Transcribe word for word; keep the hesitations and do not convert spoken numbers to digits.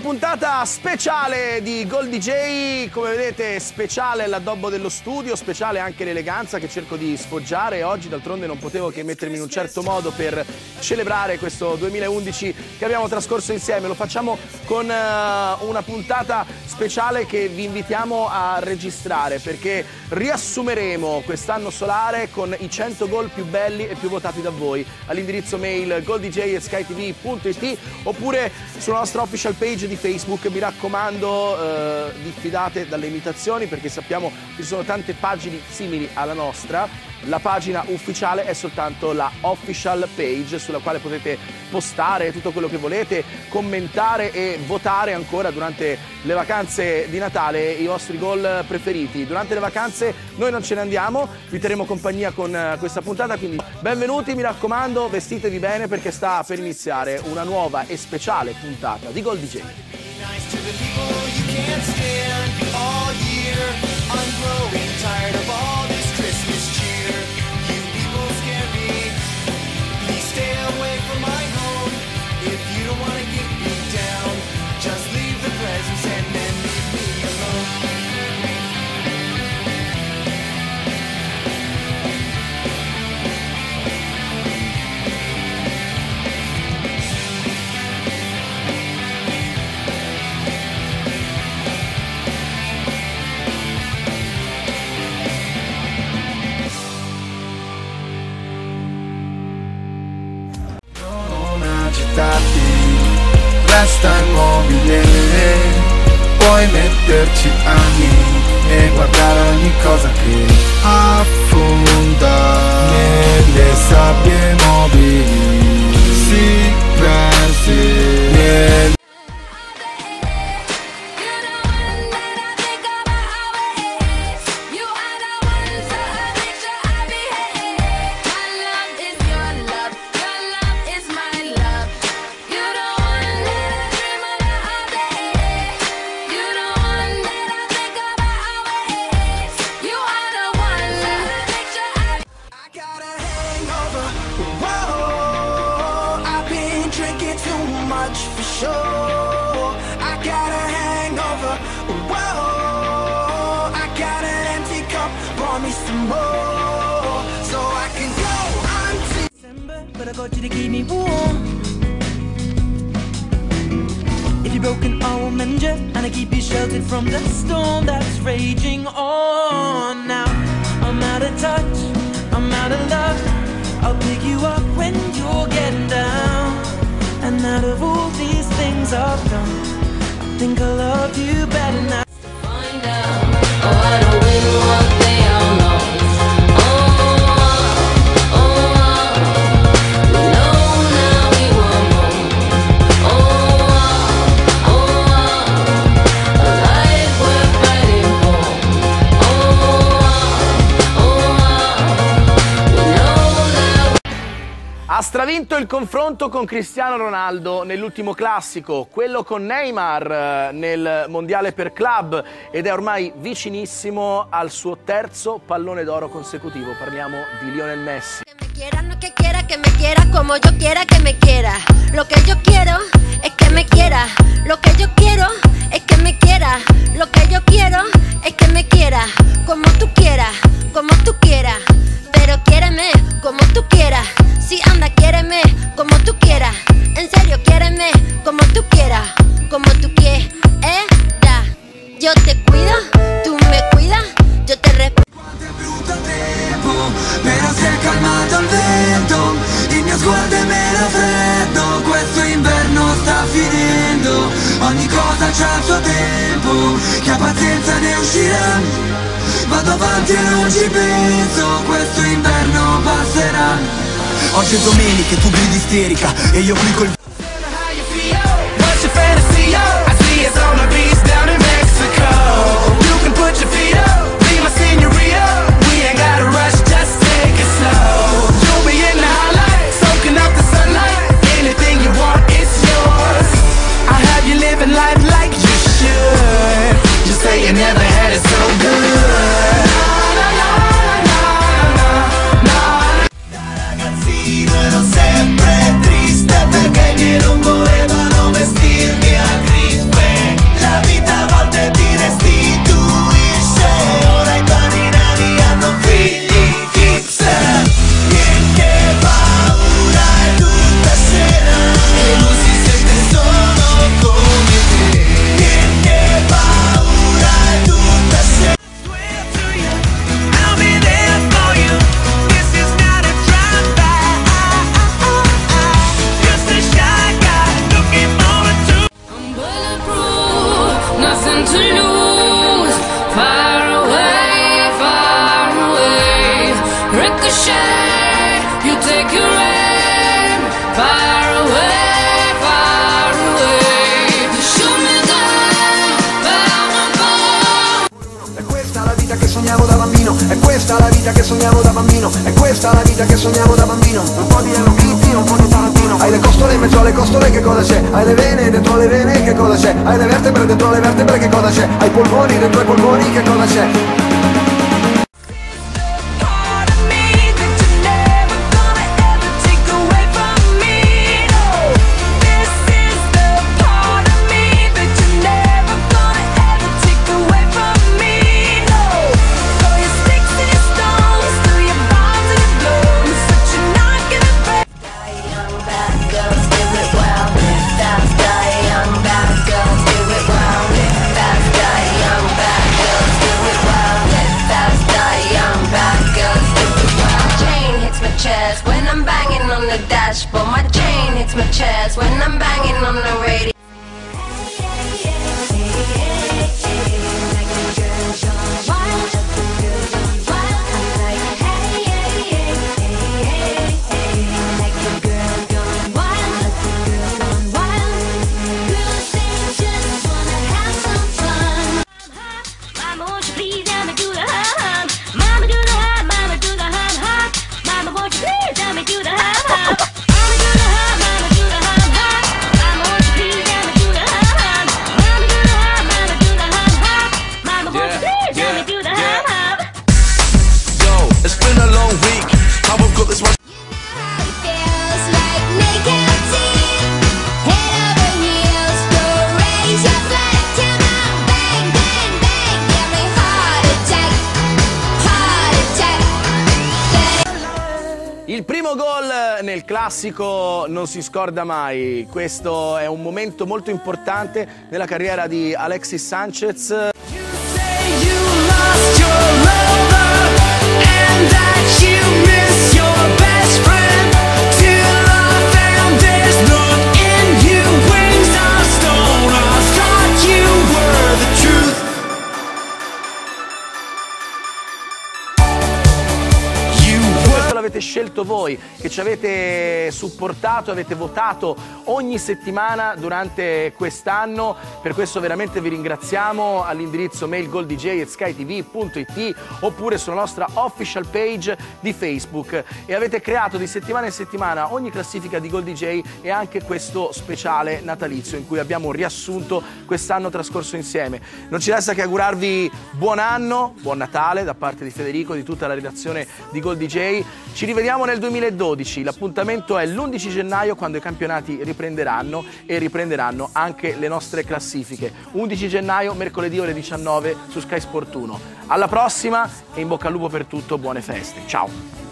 puntata speciale di Gold D J, come vedete speciale l'addobbo dello studio, speciale anche l'eleganza che cerco di sfoggiare. Oggi d'altronde non potevo che mettermi in un certo modo per celebrare questo duemilaundici che abbiamo trascorso insieme. Lo facciamo con uh, una puntata speciale che vi invitiamo a registrare, perché riassumeremo quest'anno solare con i cento gol più belli e più votati da voi all'indirizzo mail golddj at skytv punto it oppure sulla nostra official page di Facebook. Mi raccomando, eh, diffidate dalle imitazioni, perché sappiamo che ci sono tante pagine simili alla nostra. La pagina ufficiale è soltanto la official page, sulla quale potete postare tutto quello che volete, commentare e votare ancora durante le vacanze di Natale i vostri gol preferiti. Durante le vacanze noi non ce ne andiamo, vi terremo compagnia con questa puntata, quindi benvenuti, mi raccomando, vestitevi bene perché sta per iniziare una nuova e speciale puntata di Gold D J. Resta immobile, puoi metterci anni e guardare ogni cosa che affonda nelle sabbie mobili, si perse nel... But I got you to keep me warm. If you're broken, I will mend you, and I keep you sheltered from the storm that's raging on. Now I'm out of touch, I'm out of love. I'll pick you up when you're getting down. And out of all these things I've done, I think I love you better now. Find out, oh, I don't win one thing I know. Ha stravinto il confronto con Cristiano Ronaldo nell'ultimo classico, quello con Neymar nel mondiale per club, ed è ormai vicinissimo al suo terzo pallone d'oro consecutivo. Parliamo di Lionel Messi. Que me quiera, no que quiera, que me quiera como yo quiera que me quiera. Lo que yo quiero es que me quiera. Lo que yo quiero es que me quiera. Lo que yo quiero es que me quiera como tú quieras, como tú quieras. Pero quiéreme como tú quieras. Si anda, quiéreme como tú quieras. En serio, quiéreme como tú quieras, como tú quieras. Yo te cuido, tú me cuidas, yo te respeto. Quanto è brutto il tempo, però si è calmato il vento. Il mio sguardo è meno freddo, questo inverno sta finendo. Ogni cosa c'ha il suo tempo, chi ha pazienza ne uscirà. Vado avanti e non ci penso, questo inverno passerà. Oggi è domenica e tu gridi isterica e io qui col... What's your fantasy? I see it's on the beach down in Mexico. You can put your feet up, be my señorita. We ain't gotta rush, just take it slow. You'll be in the highlight, soaking up the sunlight. Anything you want, it's yours. I have you living life like you should. You say you never had it so good. Sempre triste perché non volevano vestirmi a gripe. sognavo da bambino, è questa la vita che sognavo da bambino, è questa la vita che sognavo da bambino. Un po' di Hello Kitty, un po' di Tarantino. Hai le costole in mezzo alle costole, che cosa c'è? Hai le vene dentro le vene, che cosa c'è? Hai le vertebre dentro le vertebre, che cosa c'è? Hai i polmoni dentro i polmoni, che cosa c'è? When I'm banging on the dashboard, my chain hits my chest. When I'm banging on the radio. Il primo gol nel classico non si scorda mai, questo è un momento molto importante nella carriera di Alexis Sanchez. L'avete scelto voi, che ci avete supportato, avete votato ogni settimana durante quest'anno. Per questo veramente vi ringraziamo. All'indirizzo mail goldj at skytv punto it oppure sulla nostra official page di Facebook. E avete creato di settimana in settimana ogni classifica di GoldDJ e anche questo speciale natalizio in cui abbiamo riassunto quest'anno trascorso insieme. Non ci resta che augurarvi buon anno, buon Natale da parte di Federico, di tutta la redazione di GoldDJ. Ci rivediamo nel duemiladodici, l'appuntamento è l'undici gennaio quando i campionati riprenderanno e riprenderanno anche le nostre classifiche. undici gennaio, mercoledì ore diciannove su Sky Sport uno. Alla prossima e in bocca al lupo per tutto, buone feste. Ciao!